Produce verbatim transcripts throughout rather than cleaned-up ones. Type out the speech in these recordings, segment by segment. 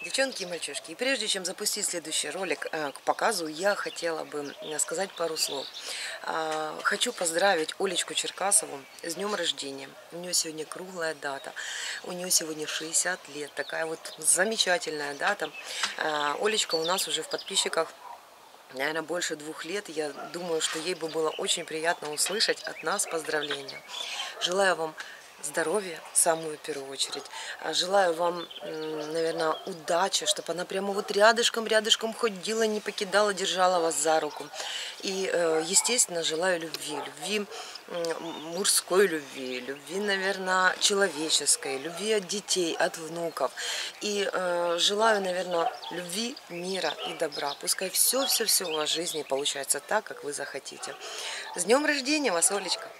Девчонки и мальчишки, и прежде чем запустить следующий ролик э, к показу, я хотела бы сказать пару слов. Э, хочу поздравить Олечку Черкасову с днем рождения. У нее сегодня круглая дата. У нее сегодня шестьдесят лет. Такая вот замечательная дата. Э, Олечка у нас уже в подписчиках, наверное, больше двух лет. Я думаю, что ей бы было очень приятно услышать от нас поздравления. Желаю вам здоровья, в самую первую очередь. Желаю вам, наверное, удачи, чтобы она прямо вот рядышком-рядышком ходила, не покидала, держала вас за руку. И, естественно, желаю любви. Любви, мужской любви, любви, наверное, человеческой, любви от детей, от внуков. И э, желаю, наверное, любви, мира и добра. Пускай все-все-все у вас в жизни получается так, как вы захотите. С днем рождения вас, Олечка!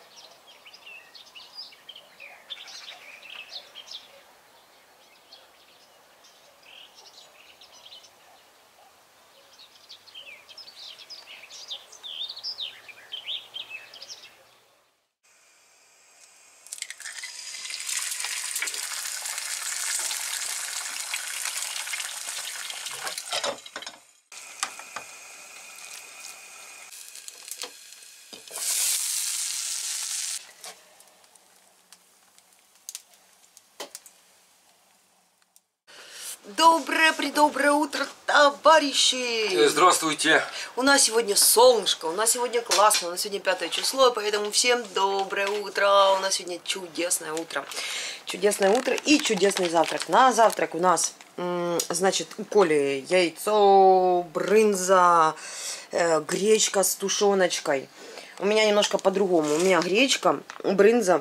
Доброе-предоброе утро, товарищи! Здравствуйте! У нас сегодня солнышко, у нас сегодня классно, у нас сегодня пятое число, поэтому всем доброе утро! У нас сегодня чудесное утро. Чудесное утро и чудесный завтрак. На завтрак у нас, значит, у Коли яйцо, брынза, э, гречка с тушеночкой. У меня немножко по-другому. У меня гречка, брынза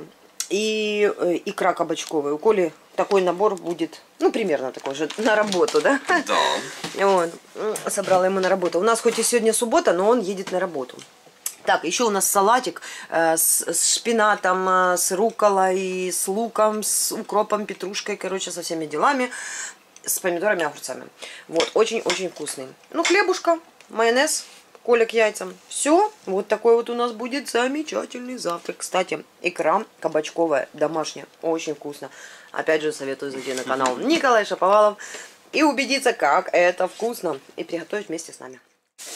и э, икра кабачковая. У Коли такой набор будет, ну, примерно такой же, на работу, да? Да. Вот. Собрала ему на работу. У нас хоть и сегодня суббота, но он едет на работу. Так, еще у нас салатик э, с, с шпинатом, э, с рукколой, с луком, с укропом, петрушкой, короче, со всеми делами. С помидорами, огурцами. Вот, очень-очень вкусный. Ну, хлебушка, майонез, Коля к яйцам. Все, вот такой вот у нас будет замечательный завтрак. Кстати, икра кабачковая, домашняя, очень вкусно. Опять же, советую зайти на канал Николай Шаповалов и убедиться, как это вкусно. И приготовить вместе с нами.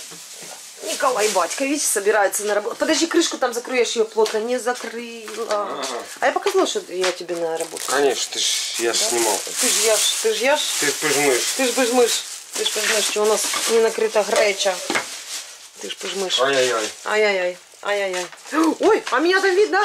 Николай батька, видишь, собирается на работу. Подожди, крышку там закроешь, ее плотно не закрыла. Ага. А я показала, что я тебе на работу. Конечно, ты ж, я ж да? снимал. Ты ж яш, ты ж яш. Ты ж пожмышь. Ты ж пожмышь. Ты ж пожмышь, что у нас не накрыта греча. Ты ж пожмышь. Ай-яй-яй. Ай-яй-яй. Ай-яй-яй. Ой, а меня там видно.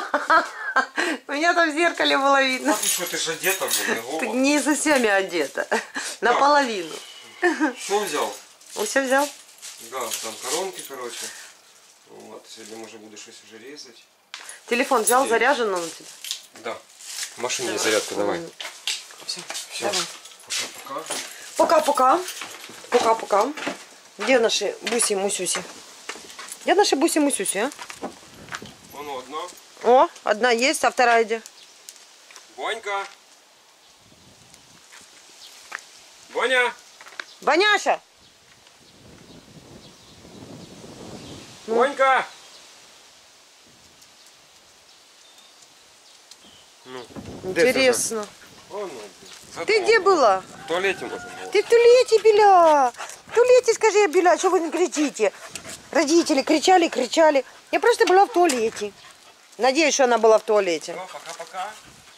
Меня там в зеркале было видно. А ты что, ты ж одета была? Ты не совсем я одета. Наполовину. Что взял? Он все взял? Да, там коронки, короче. Вот, сегодня можно будешь уже резать. Телефон взял, Здесь. Заряжен он у тебя? Да. В машине давай. Зарядка, давай. Все. Все. Пока-пока. Пока-пока. Пока-пока. Где наши буси-мусюси? Где наши буси-мусюси, а? Вон одна. О, одна есть, а вторая где? Бонька. Боня. Боняша. Бонька. Ну. Интересно. О, ну, ты где была? В туалете, может быть. Ты в туалете была. В туалете, скажи, я была, что вы не кричите? Родители кричали, кричали. Я просто была в туалете. Надеюсь, что она была в туалете. Ну, пока-пока.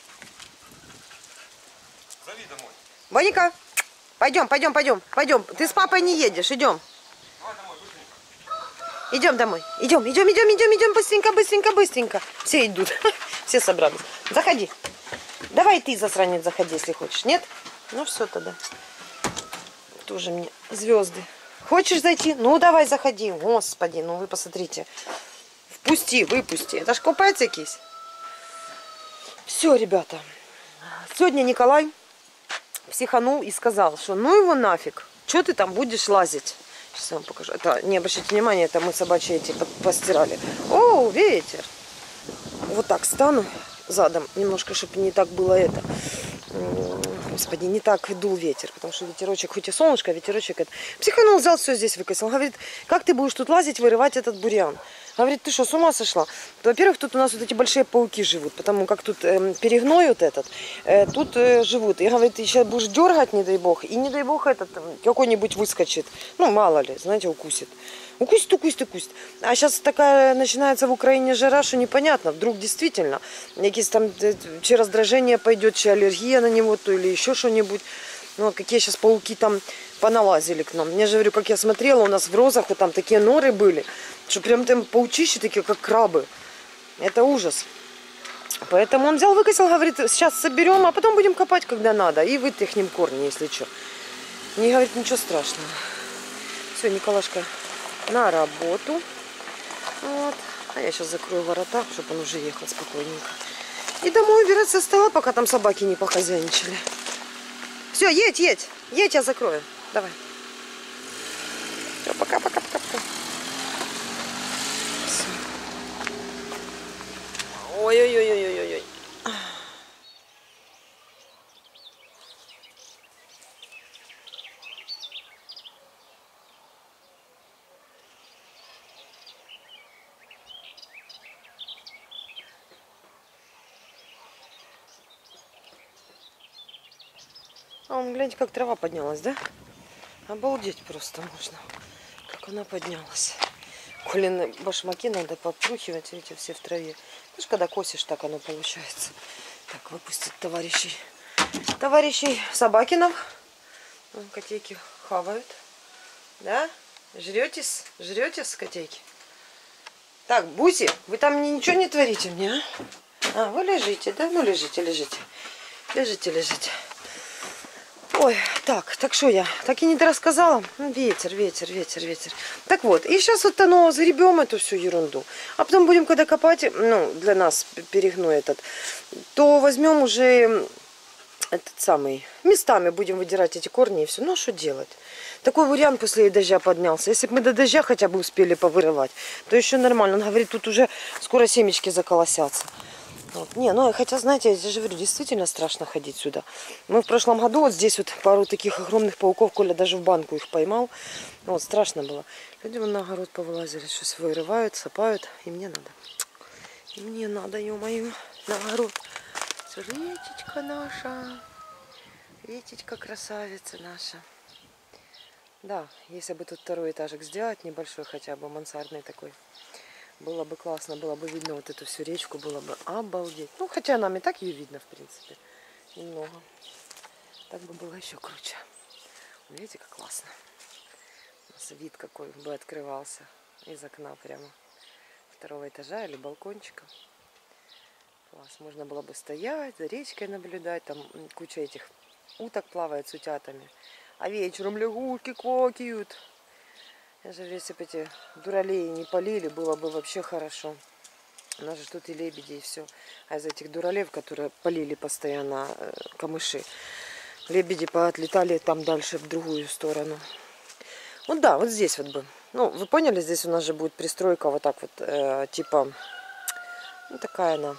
Зови домой. Боника, пойдем, пойдем, пойдем, пойдем. Ты с папой не едешь, идем. Давай домой, быстренько. Идем домой. Идем, идем, идем, идем, идем, быстренько, быстренько, быстренько. Все идут. Все собрались. Заходи. Давай ты, засранец, заходи, если хочешь. Нет? Ну все тогда. Тоже мне звезды. Хочешь зайти? Ну давай заходи. Господи, ну вы посмотрите. Впусти, выпусти. Это ж купается кись. Все, ребята. Сегодня Николай психанул и сказал, что ну его нафиг. Что ты там будешь лазить? Сейчас я вам покажу. Это, не обращайте внимания, это мы собачьи эти постирали. О, ветер. Вот так стану задом. Немножко, чтобы не так было это. Господи, не так дул ветер. Потому что ветерочек, хоть и солнышко, ветерочек это. Психанул, взял все здесь выкосил. Он говорит, как ты будешь тут лазить, вырывать этот бурьян? Говорит, ты что, с ума сошла? Во-первых, тут у нас вот эти большие пауки живут, потому как тут э, перегной вот этот, э, тут э, живут. И говорит, ты сейчас будешь дергать, не дай бог, и не дай бог этот какой-нибудь выскочит. Ну, мало ли, знаете, укусит. Укусит, укусит, укусит. А сейчас такая начинается в Украине жара, что непонятно. Вдруг действительно, якісь там, чи раздражение пойдет, чи аллергия на него, то или еще что-нибудь. Ну, вот какие сейчас пауки там поналазили к нам. Я же говорю, как я смотрела, у нас в розах вот там такие норы были, что прям там паучищи такие, как крабы. Это ужас. Поэтому он взял, выкосил, говорит, сейчас соберем, а потом будем копать, когда надо. И вытряхнем корни, если что. Не говорит, ничего страшного. Все, Николашка на работу. Вот. А я сейчас закрою ворота, чтобы он уже ехал спокойненько. И домой убираться со стола, пока там собаки не похозяйничали. Все, едь, едь. Едь, я закрою. Давай. Все, пока, пока, пока, пока. Ой-ой-ой-ой-ой-ой. А вон, гляньте, как трава поднялась, да? Обалдеть просто можно, как она поднялась. Колины башмаки надо попрухивать, эти все в траве. Знаешь, когда косишь, так оно получается. Так, выпустить товарищей. Товарищей Собакинов. Вон, котейки хавают. Да? Жретесь? Жретесь, котейки? Так, Буси, вы там ничего не творите мне, а? А, вы лежите, да? Ну, лежите, лежите. Лежите, лежите. Ой, так, так что я? Так и не рассказала? Ну, ветер, ветер, ветер, ветер. Так вот, и сейчас вот оно загребем эту всю ерунду. А потом будем, когда копать, ну, для нас перегной этот, то возьмем уже этот самый, местами будем выдирать эти корни и все. Ну, а что делать? Такой вариант после дождя поднялся. Если бы мы до дождя хотя бы успели повырывать, то еще нормально. Он говорит, тут уже скоро семечки заколосятся. Вот. Не, ну хотя, знаете, я же говорю, действительно страшно ходить сюда. Мы в прошлом году вот здесь вот пару таких огромных пауков, Коля даже в банку их поймал. Вот, страшно было. Люди вон на огород повылазили, что-то вырывают, сапают. И мне надо. И мне надо, ё-моё, на огород. Ветечка наша. Ветечка красавица наша. Да, если бы тут второй этажик сделать, небольшой хотя бы, мансардный такой. Было бы классно, было бы видно вот эту всю речку, было бы обалдеть. Ну, хотя нам и так ее видно, в принципе, немного. Так бы было еще круче. Видите, как классно. У нас вид какой бы открывался из окна прямо второго этажа или балкончика. Класс. Можно было бы стоять, за речкой наблюдать. Там куча этих уток плавает с утятами. А вечером лягушки квакают. Я же, если бы эти дуралеи не полили, было бы вообще хорошо. У нас же тут и лебеди, и все. А из этих дуралеев, которые полили постоянно э, камыши, лебеди поотлетали там дальше в другую сторону. Вот да, вот здесь вот бы. Ну, вы поняли, здесь у нас же будет пристройка вот так вот, э, типа, ну такая она,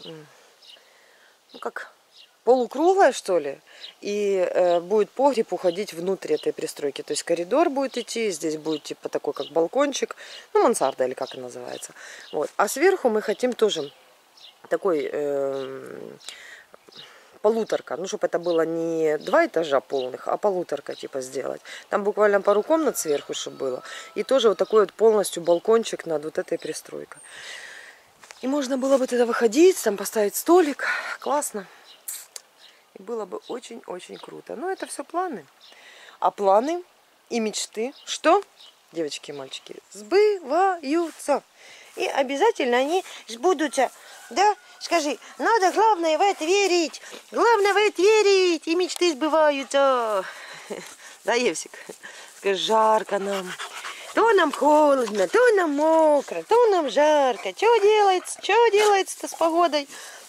ну как... полукруглая, что ли, и э, будет погреб уходить внутрь этой пристройки. То есть коридор будет идти, здесь будет типа такой как балкончик, ну мансарда или как она называется. Вот. А сверху мы хотим тоже такой э, полуторка, ну чтобы это было не два этажа полных, а полуторка типа сделать. Там буквально пару комнат сверху, чтобы было. И тоже вот такой вот полностью балкончик над вот этой пристройкой. И можно было бы туда выходить, там поставить столик, классно. И было бы очень-очень круто. Но это все планы. А планы и мечты, что, девочки и мальчики, сбываются. И обязательно они сбудутся. Да? Скажи, надо главное в это верить. Главное в это верить. И мечты сбываются. Да, Евсик? Скажи, жарко нам. То нам холодно, то нам мокро, то нам жарко. Что делается? Что делается-то с погодой?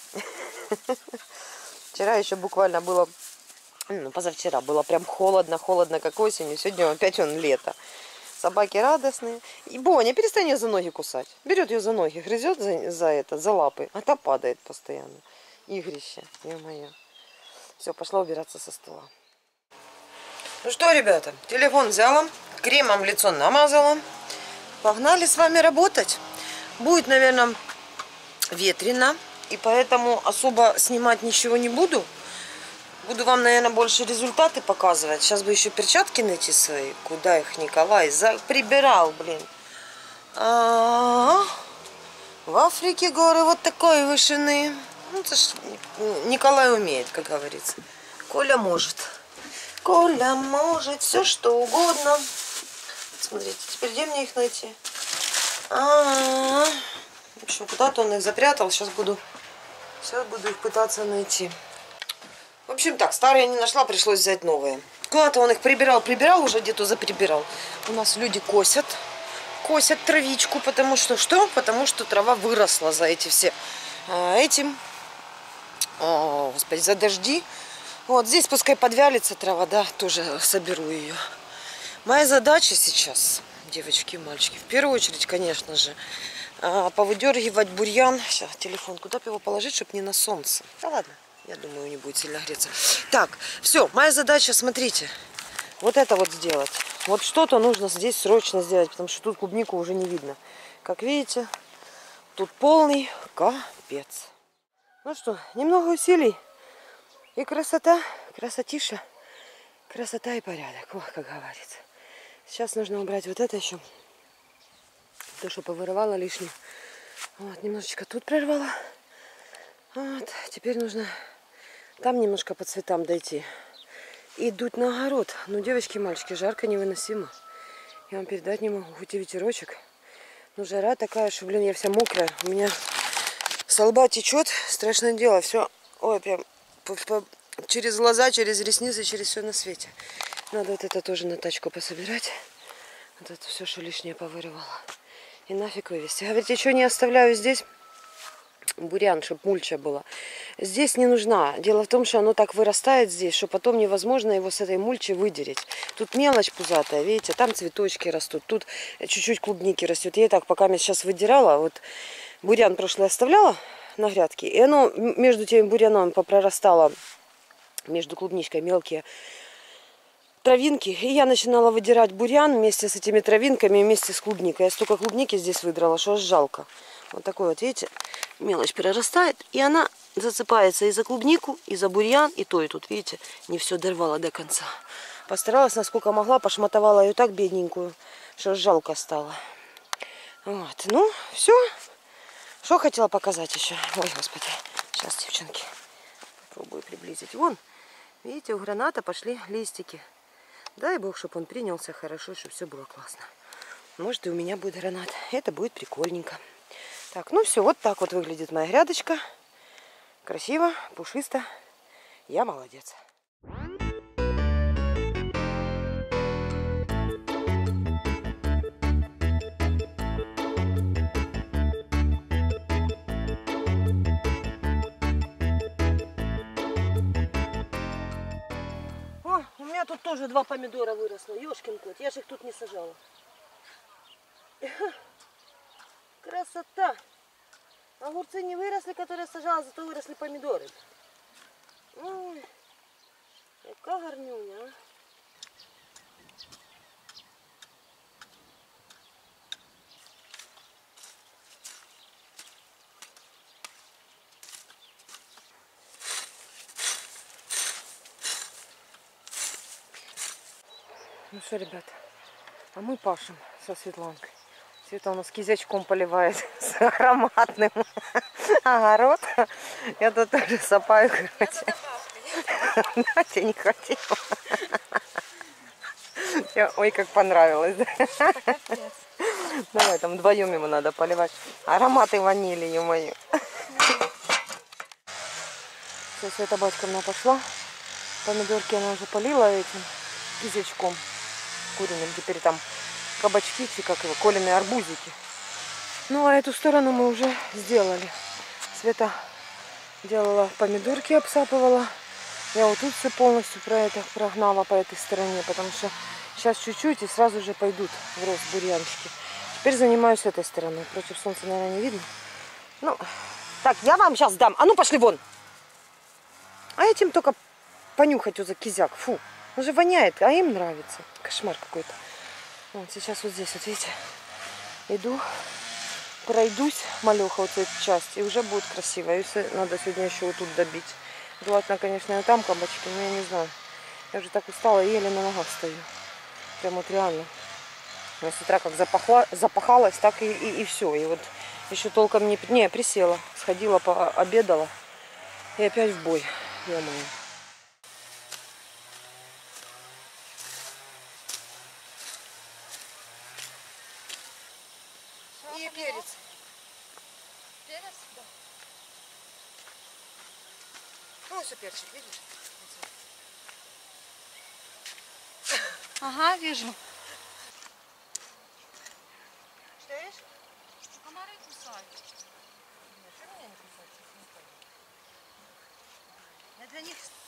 Вчера еще буквально было, ну, позавчера было прям холодно, холодно, как осенью. Сегодня опять он лето. Собаки радостные. И Боня, перестань ее за ноги кусать. Берет ее за ноги, грызет за, за это, за лапы, а та падает постоянно. Игрище, ё-моё. Все, пошла убираться со стола. Ну что, ребята, телефон взяла, кремом лицо намазала. Погнали с вами работать. Будет, наверное, ветрено. И поэтому особо снимать ничего не буду. Буду вам, наверное, больше результаты показывать. Сейчас бы еще перчатки найти свои. Куда их Николай за... прибирал, блин. А -а -а. В Африке горы вот такой вышины. Ну, это ж Николай умеет, как говорится. Коля может. Коля может все, что угодно. Смотрите, теперь где мне их найти? А -а -а. В общем, куда-то он их запрятал. Сейчас буду, сейчас буду их пытаться найти. В общем так, старые не нашла, пришлось взять новые. Куда-то он их прибирал, прибирал, уже где-то заприбирал. У нас люди косят. Косят травичку, потому что что? Потому что трава выросла за эти все а, этим. О, господи, за дожди. Вот здесь пускай подвялится трава, да, тоже соберу ее. Моя задача сейчас, девочки и мальчики, в первую очередь, конечно же, повыдергивать бурьян. Сейчас, телефон, куда бы его положить, чтобы не на солнце? Да ладно. Я думаю, не будет сильно греться. Так, все, моя задача, смотрите, вот это вот сделать. Вот что-то нужно здесь срочно сделать, потому что тут клубнику уже не видно. Как видите, тут полный капец. Ну что, немного усилий и красота, красотиша, красота и порядок, о, как говорится. Сейчас нужно убрать вот это еще, то, что повырывала лишнее. Вот, немножечко тут прорвала. Вот, теперь нужно... Там немножко по цветам дойти. И идут на огород. Ну, девочки и мальчики, жарко невыносимо. Я вам передать не могу. Хоть и ветерочек. Но жара такая, что, блин, я вся мокрая. У меня со лба течет. Страшное дело. Все, ой, прям по, по, через глаза, через ресницы, через все на свете. Надо вот это тоже на тачку пособирать. Вот это все, что лишнее повырывала. И нафиг вывести. Говорите, что не оставляю здесь? Бурьян, чтобы мульча была. Здесь не нужна. Дело в том, что оно так вырастает здесь, что потом невозможно его с этой мульчи выдерить. Тут мелочь пузатая, видите, там цветочки растут, тут чуть-чуть клубники растет. Я и так, пока я сейчас выдирала, вот бурьян прошлый оставляла на грядке, и оно между теми бурьяном попрорастало, между клубничкой мелкие травинки. И я начинала выдирать бурьян вместе с этими травинками, вместе с клубникой. Я столько клубники здесь выдрала, что аж жалко. Вот такой вот, видите, мелочь перерастает, и она зацепается и за клубнику, и за бурьян, и то, и тут, видите, не все дорвала до конца. Постаралась, насколько могла, пошматовала ее так бедненькую, что жалко стало. Вот, ну, все. Что хотела показать еще? Ой, господи, сейчас, девчонки, попробую приблизить. Вон, видите, у граната пошли листики. Дай бог, чтобы он принялся хорошо, чтобы все было классно. Может, и у меня будет гранат. Это будет прикольненько. Так, ну все, вот так вот выглядит моя грядочка. Красиво, пушисто. Я молодец. О, у меня тут тоже два помидора выросло. Ёшкин кот, я же их тут не сажала. Красота! Огурцы не выросли, которые сажала, зато выросли помидоры. Ой, какая гарнюня, а? Ну что, ребята, а мы пашем со Светланкой. Света у нас кизячком поливает с ароматным огород. Я тут тоже сапаю, короче. Настя не хотела. Ой, как понравилось. Давай, там вдвоем ему надо поливать. Ароматы ванили, ё-моё. Все, Света батьковна пошла. Помидорки она уже полила этим кизячком куриным. Теперь там кабачки, как его, коленные арбузики. Ну, а эту сторону мы уже сделали. Света делала помидорки, обсапывала. Я вот тут все полностью про это прогнала по этой стороне, потому что сейчас чуть-чуть и сразу же пойдут в рост бурьянчики. Теперь занимаюсь этой стороной. Против солнца, наверное, не видно. Ну, так, я вам сейчас дам. А ну, пошли вон. А этим только понюхать вот за кизяк. Фу, он же воняет, а им нравится. Кошмар какой-то. Вот сейчас вот здесь, вот видите, иду, пройдусь, малюха, вот эту часть, и уже будет красиво. Если надо сегодня еще вот тут добить. Желательно, конечно, и там кабачки, но я не знаю. Я уже так устала, еле на ногах стою. Прям вот реально. Я с утра как запахла, запахалась, так и, и, и все. И вот еще толком не... Не, присела, сходила, пообедала. И опять в бой. Ё-моё. И перец. Перец? Да. Ну, все перчик, видишь? Ага, вижу. Что видишь? Комары кусают. Нет, ты меня не кусаешь, не Я для них